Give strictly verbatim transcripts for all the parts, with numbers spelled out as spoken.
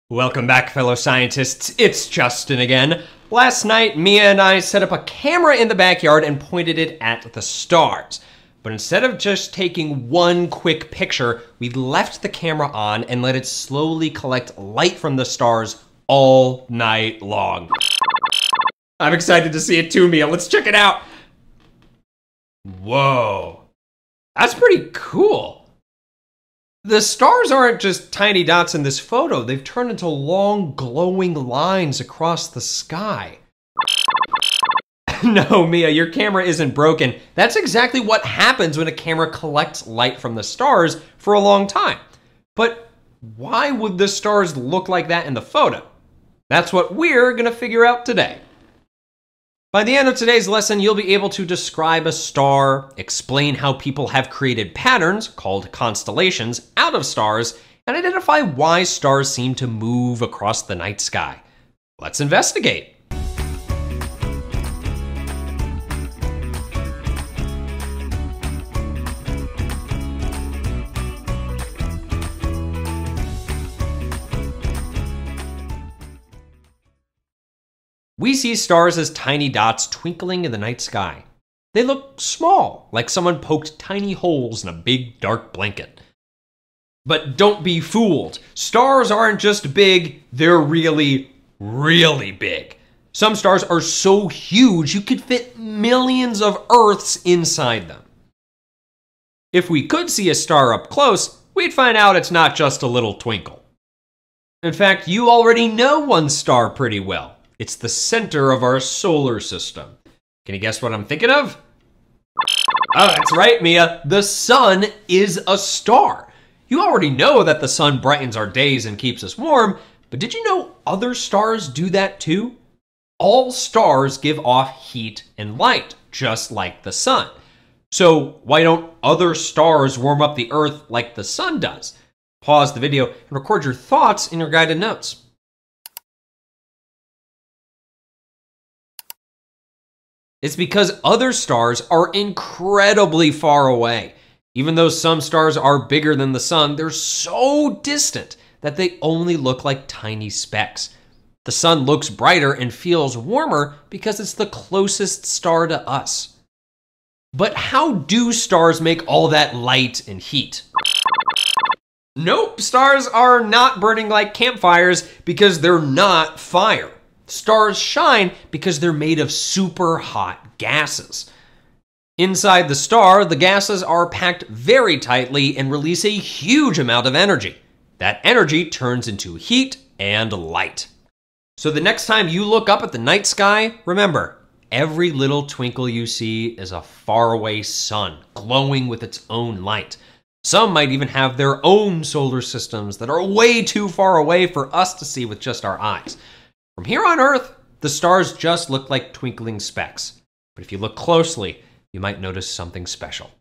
Welcome back, fellow scientists. It's Justin again. Last night, Mia and I set up a camera in the backyard and pointed it at the stars. But instead of just taking one quick picture, we left the camera on and let it slowly collect light from the stars all night long. I'm excited to see it too, Mia. Let's check it out. Whoa, that's pretty cool. The stars aren't just tiny dots in this photo. They've turned into long, glowing lines across the sky. No, Mia, your camera isn't broken. That's exactly what happens when a camera collects light from the stars for a long time. But why would the stars look like that in the photo? That's what we're gonna figure out today. By the end of today's lesson, you'll be able to describe a star, explain how people have created patterns, called constellations, out of stars, and identify why stars seem to move across the night sky. Let's investigate. We see stars as tiny dots twinkling in the night sky. They look small, like someone poked tiny holes in a big dark blanket. But don't be fooled. Stars aren't just big, they're really, really big. Some stars are so huge you could fit millions of Earths inside them. If we could see a star up close, we'd find out it's not just a little twinkle. In fact, you already know one star pretty well. It's the center of our solar system. Can you guess what I'm thinking of? Oh, that's right, Mia. The sun is a star. You already know that the sun brightens our days and keeps us warm, but did you know other stars do that too? All stars give off heat and light, just like the sun. So why don't other stars warm up the Earth like the sun does? Pause the video and record your thoughts in your guided notes. It's because other stars are incredibly far away. Even though some stars are bigger than the sun, they're so distant that they only look like tiny specks. The sun looks brighter and feels warmer because it's the closest star to us. But how do stars make all that light and heat? Nope, stars are not burning like campfires because they're not fire. Stars shine because they're made of super hot gases. Inside the star, the gases are packed very tightly and release a huge amount of energy. That energy turns into heat and light. So the next time you look up at the night sky, remember, every little twinkle you see is a faraway sun glowing with its own light. Some might even have their own solar systems that are way too far away for us to see with just our eyes. From here on Earth, the stars just look like twinkling specks. But if you look closely, you might notice something special.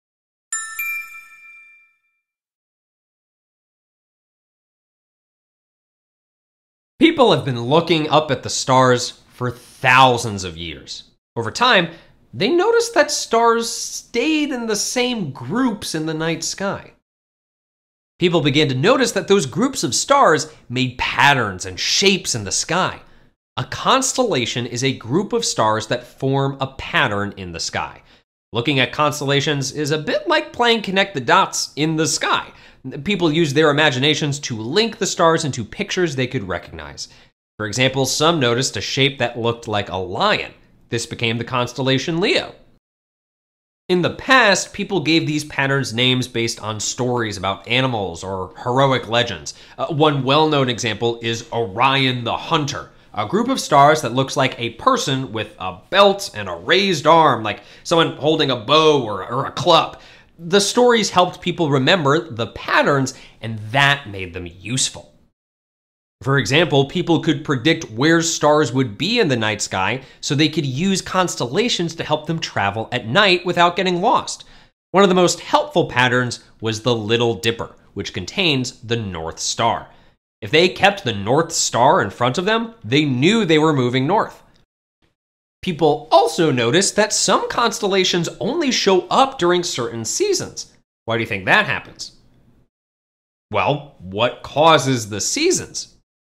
People have been looking up at the stars for thousands of years. Over time, they noticed that stars stayed in the same groups in the night sky. People began to notice that those groups of stars made patterns and shapes in the sky. A constellation is a group of stars that form a pattern in the sky. Looking at constellations is a bit like playing connect the dots in the sky. People used their imaginations to link the stars into pictures they could recognize. For example, some noticed a shape that looked like a lion. This became the constellation Leo. In the past, people gave these patterns names based on stories about animals or heroic legends. Uh, one well-known example is Orion the Hunter, a group of stars that looks like a person with a belt and a raised arm, like someone holding a bow or, or a club. The stories helped people remember the patterns, and that made them useful. For example, people could predict where stars would be in the night sky so they could use constellations to help them travel at night without getting lost. One of the most helpful patterns was the Little Dipper, which contains the North Star. If they kept the North Star in front of them, they knew they were moving north. People also noticed that some constellations only show up during certain seasons. Why do you think that happens? Well, what causes the seasons?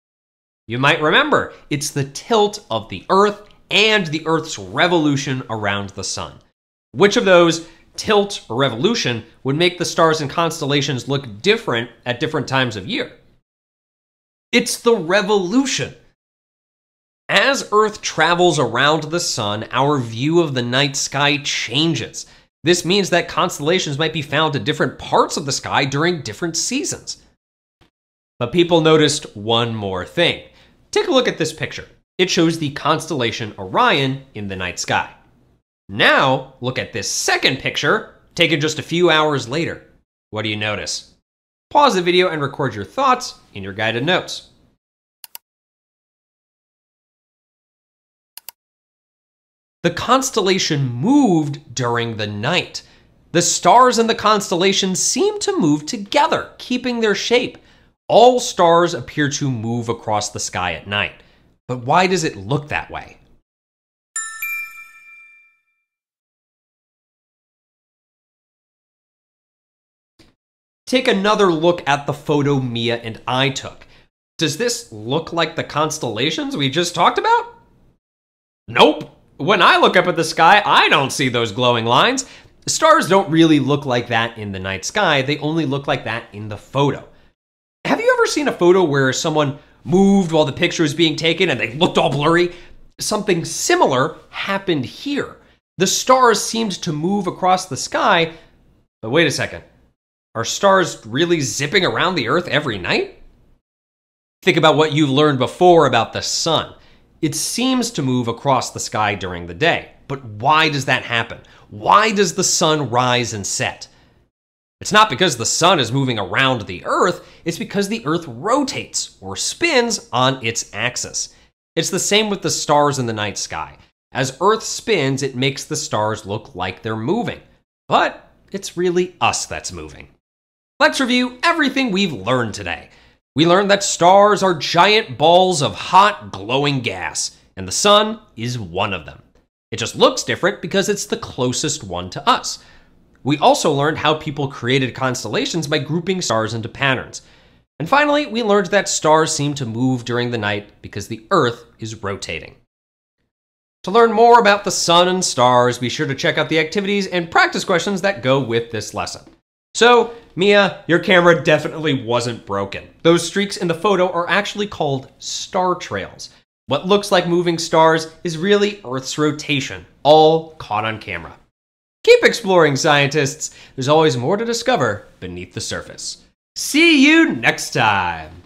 You might remember, it's the tilt of the Earth and the Earth's revolution around the sun. Which of those, tilt or revolution, would make the stars and constellations look different at different times of year? It's the revolution. As Earth travels around the sun, our view of the night sky changes. This means that constellations might be found at different parts of the sky during different seasons. But people noticed one more thing. Take a look at this picture. It shows the constellation Orion in the night sky. Now, look at this second picture, taken just a few hours later. What do you notice? Pause the video and record your thoughts in your guided notes. The constellation moved during the night. The stars in the constellation seem to move together, keeping their shape. All stars appear to move across the sky at night. But why does it look that way? Take another look at the photo Mia and I took. Does this look like the constellations we just talked about? Nope. When I look up at the sky, I don't see those glowing lines. Stars don't really look like that in the night sky. They only look like that in the photo. Have you ever seen a photo where someone moved while the picture was being taken and they looked all blurry? Something similar happened here. The stars seemed to move across the sky, but wait a second. Are stars really zipping around the Earth every night? Think about what you've learned before about the sun. It seems to move across the sky during the day. But why does that happen? Why does the sun rise and set? It's not because the sun is moving around the Earth, it's because the Earth rotates or spins on its axis. It's the same with the stars in the night sky. As Earth spins, it makes the stars look like they're moving. But it's really us that's moving. Let's review everything we've learned today. We learned that stars are giant balls of hot, glowing gas, and the sun is one of them. It just looks different because it's the closest one to us. We also learned how people created constellations by grouping stars into patterns. And finally, we learned that stars seem to move during the night because the Earth is rotating. To learn more about the sun and stars, be sure to check out the activities and practice questions that go with this lesson. So, Mia, your camera definitely wasn't broken. Those streaks in the photo are actually called star trails. What looks like moving stars is really Earth's rotation, all caught on camera. Keep exploring, scientists. There's always more to discover beneath the surface. See you next time.